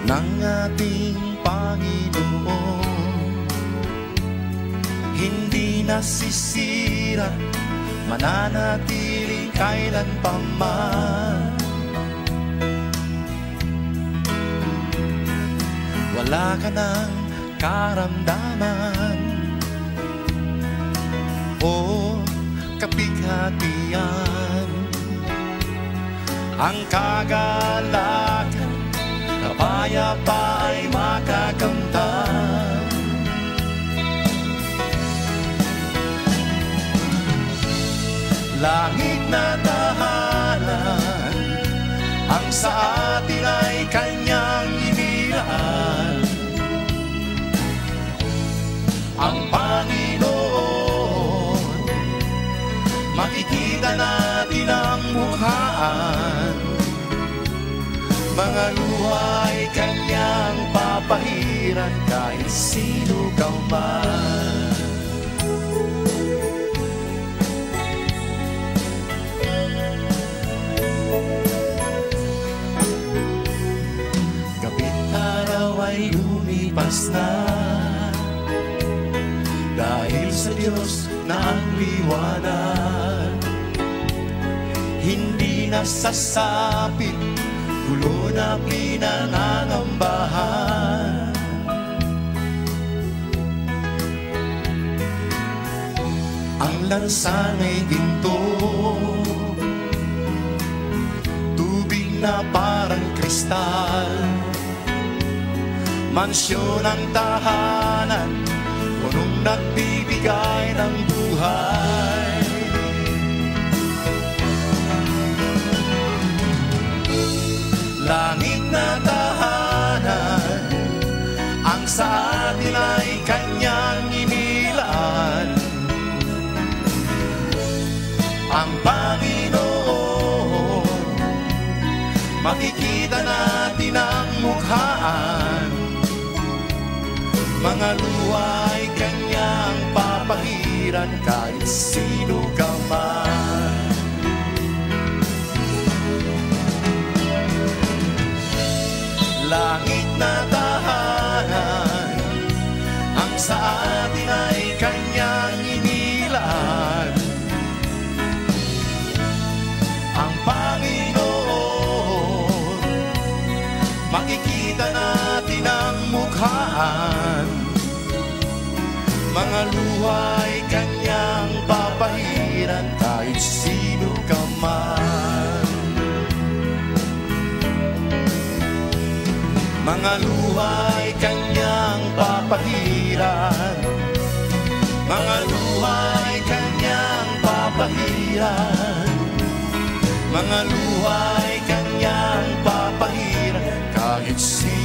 ng ating Panginoon. Hindi nasisira, mananatiling kailanpaman. Wala ka ng karamdaman o kapighatian. Ang kagalakan, kapayapa ay makakamtan. Langit na tahanan, ang sa atin ay Kanyang inilaan. Ang Panginoon, makikita natin ang mukhaan. Mga luha ay Kanyang papahiran kahit sino ka man. Ay lumipas na dahil sa Diyos na ang liwanag. Hindi nasasapit, gulo na pinangangambahan. Ang lansan ay ginto, tubig na parang kristal. Mansyon ang tahanan, punong nagbibigay ng buhay. Langit na tahanan, ang sa atin ay Kanyang inilaan. Ang Panginoon, makikita natin ang mukhaan. Mga luha ay Kanyang papahiran kahit sino ka man. Langit na tahanan, ang sa atin ay Kanyang inilaan. Ang Panginoon, makikita natin ang mukhaan. Mga luha ay Kanyang papahiran kahit sino ka man. Mga luha ay Kanyang papahiran. Mga luha ay Kanyang papahiran. Mga luha ay Kanyang papahiran kahit sino